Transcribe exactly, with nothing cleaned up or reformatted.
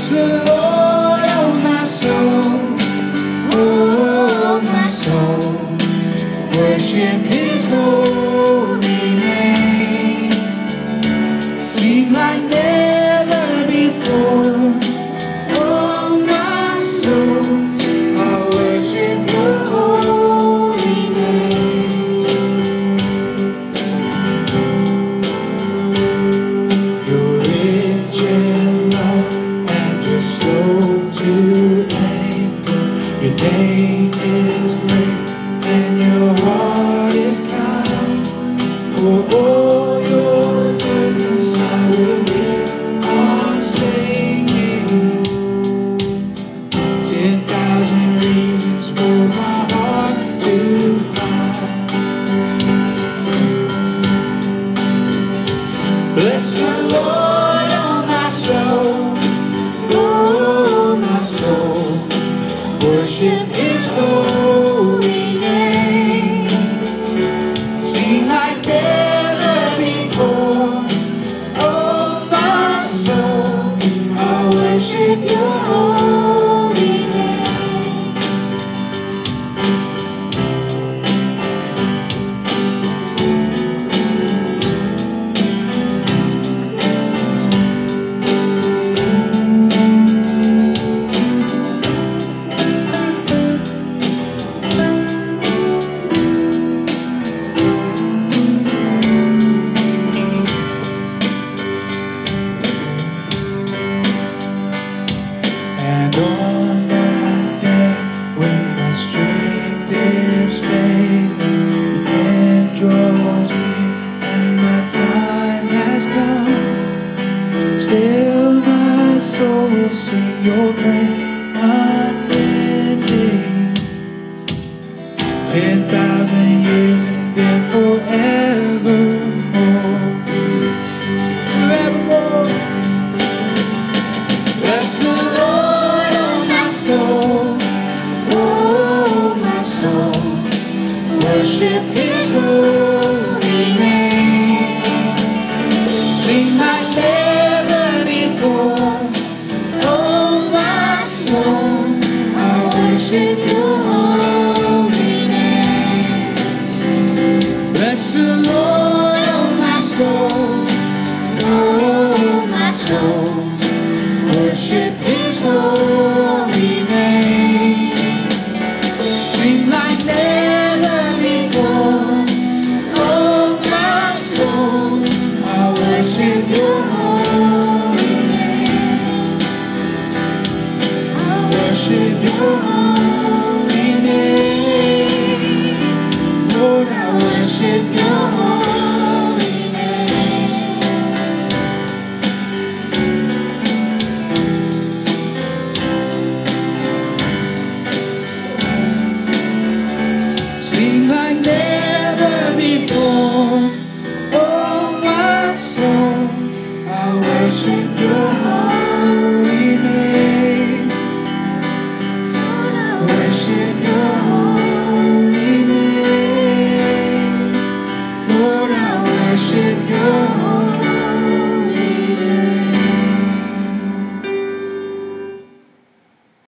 Bless the Lord, oh my soul, oh my soul, worship His holy name. Sing like never before, oh my soul, I worship Your holy name. You're rich in love and You're slow to anger. Your name is great and Your heart is kind. For all Your goodness I will keep on singing. Ten thousand reasons for my heart to find. Bless the Lord, oh my soul, oh my soul, worship His holy name. Sing like never before, oh my soul, I worship Your holy name. And on that day when my strength is failing, the end draws near and my time has come, still my soul will sing Your praise unending. Ten thousand years and then forevermore, forevermore. Bless the Lord, oh my soul, oh my soul, worship His holy name. Sing like never before, oh my soul, I worship Your holy name. Bless the Lord, oh my soul, oh my soul, worship His holy name. Sing like never before, oh my soul, I worship Your holy name. I worship Your holy name. Lord, I worship Your holy name. Sing like never before, oh my soul, I worship Your heart.